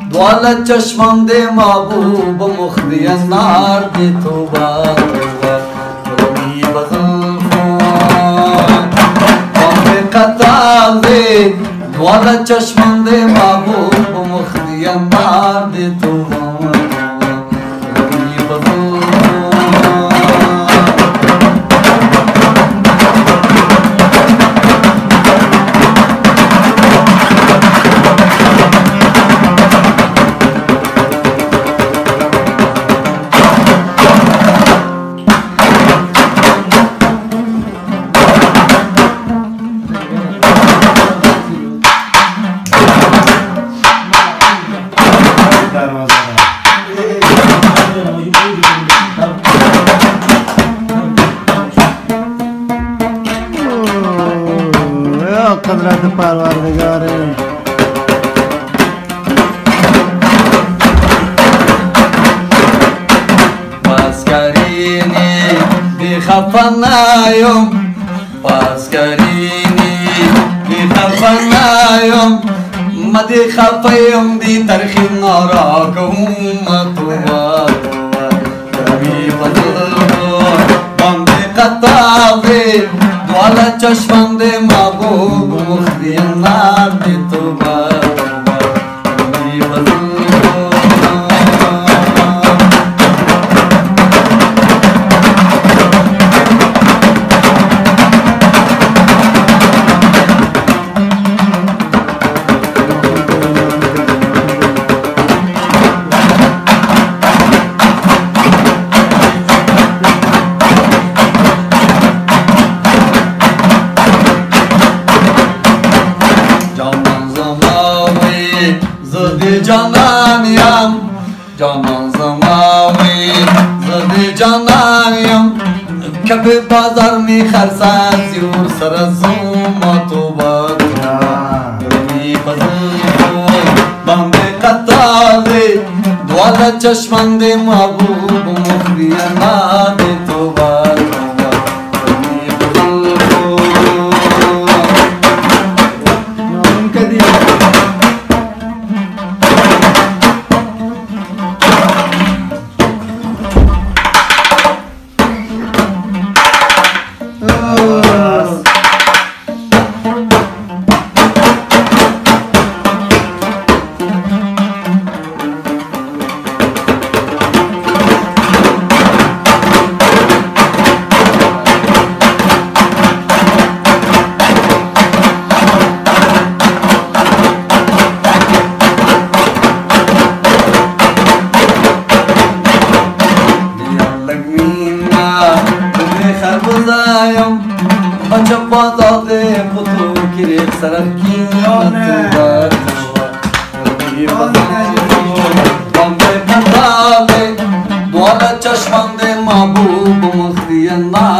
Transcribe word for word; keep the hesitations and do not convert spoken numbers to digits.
دوالت چشمان ده محبوب مخبی نارد تو بار روی بزلفان بام قطال ده دوالت چشمان ده محبوب مخبی نارد تو بار روی بزلفان قدرت پروردگاره پاسکارینی بی خفنایم پاسکارینی بی خفنایم مدی خفایم دی ترخی نارا کم تو بی بدل بام قطعی دوالت چشمان ده محبوب مخبی نارد تو بار روی cananıyam canan zamavi zadi cananıyam Kabe bazar mi kharsan ziur sarazuma tubat mi bazar bambe qatali duala chashman de mahbub mukhbiyana de tubat Baca bazade putu kirek sararkin tubar Bambe kandale duala çaşmande mahbub muhdiyen